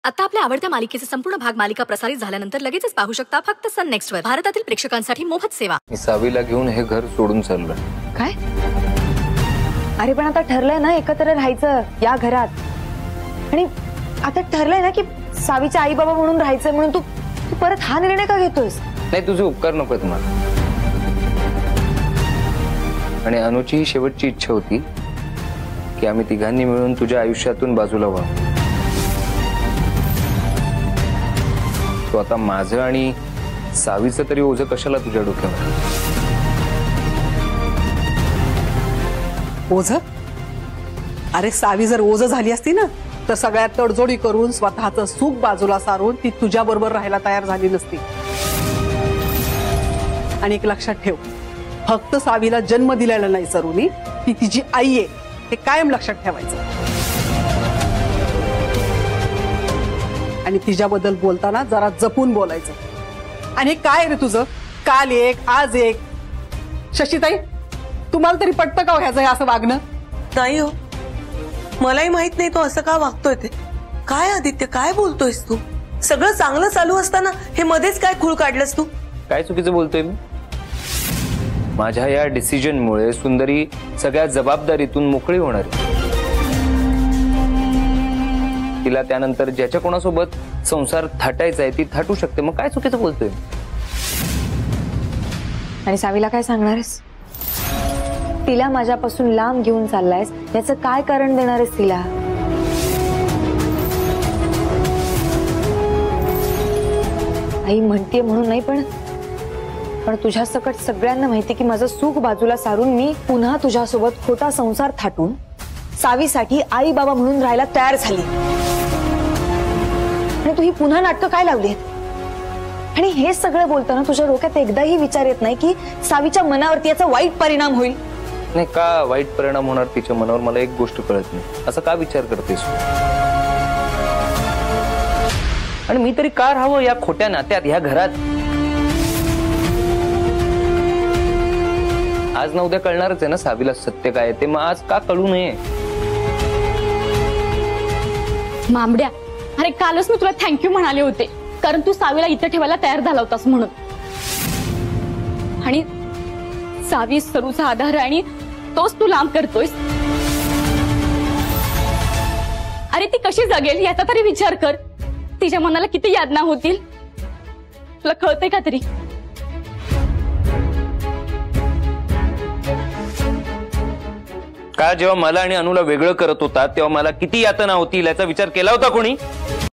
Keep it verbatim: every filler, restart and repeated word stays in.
आता आपल्या आवडत्या मालिकेचे संपूर्ण भाग मालिका प्रसारित झाल्यानंतर लगेचच पाहू शकता फक्त सन नेक्स्ट वर भारतातील प्रेक्षकांसाठी मोफत सेवा। मी सावीला घेऊन हे घर सोडून चाललोय। काय? अरे पण आता ठरलंय ना एकत्र राहायचं या घरात, आणि आता ठरलंय ना की सावीचे आई बाबा म्हणून राहायचं, म्हणून तू तू परत हा निर्णय का घेतोयस? नाही, तुझे उपकार नकोत मला। आणि अनुची ही शेवटची इच्छा होती की आम्ही तिघांनी मिळून तुझ्या आयुष्यातून बाजूला व्हावं। तो आता माझं आणि सावीचं तरी ओझं कशाला तुझ्या डोक्यावर? ओझं? अरे सावी जर ओझं झाली असती ना तर सगळ्यात तडजोडी करून स्वतःचं सुख बाजूला सारून ती तुझ्या बरोबर राहायला तयार झाली नसती। आणि एक लक्षात ठेव, फक्त सावीला जन्म दिलेला नाही सरुनी, ती तिची आई आहे हे कायम लक्षात ठेवायचं। आणि तिच्याबद्दल बोलताना जरा जपून बोलायचं। आणि काय रे तुझं, काल एक आज एक। शशीताई, तुम्हाला तरी पटतं का ह्याचं असं वागणं? नाही हो, मलाही माहित नाही तो असं का वागतोय ते। काय आदित्य, काय बोलतोयस तू? सगळं चांगलं चालू असताना हे मध्येच काय खूळ काढलंस तू? काय चुकीचं बोलतोय मी? माझ्या या डिसिजनमुळे सुंदरी सगळ्या जबाबदारीतून मोकळी होणार आहे। तिला त्यानंतर ज्याच्या कोणासोबत संसार थाटायचा आहे ती थाटू शकते, मग काय चुकीचं बोलतोय? आणि सावीला काय सांगणारेस? तिला माझ्यापासून लांब घेऊन चाललायस, याचं काय कारण देणार आहेस तिला? आई म्हणते म्हणून नाही, पण पण तुझ्या सकट सगळ्यांना माहिती की माझं सुख बाजूला सारून मी पुन्हा तुझ्यासोबत खोटा संसार थाटून सावीसाठी आई बाबा म्हणून राहायला तयार झाली। आणि तू ही पुन्हा नाटकं काय लावली? आणि हे सगळं बोलताना तुझ्या डोक्यात एकदाही विचार येत नाही की सावीच्या मनावरती याचा वाईट परिणाम होईल? नाही, का वाईट परिणाम होणार तिच्या मनावर मला एक गोष्ट कळत नाही। असं का विचार करतेस? आणि मी तरी का राहावं या खोट्या नात्यात, ह्या घरात? आज ना उद्या कळणारच आहे ना सावीला सत्य काय ते, मग आज का कळू नये? मामड्या, अरे कालच मी तुला थँक्यू म्हणाले होते, कारण तू सावीला इथे ठेवायला तयार झाला होतास म्हणून। आणि सावी सरूचा आधार आहे आणि तोच तू लांब करतोयस। अरे ती कशी जगेल याचा तरी विचार कर। तिच्या मनाला किती यातना होतील तुला कळतंय का तरी? का जेव्हा मला आणि अनुला वेगळं करत होता तेव्हा मला किती यातना होतील याचा विचार केला होता कोणी?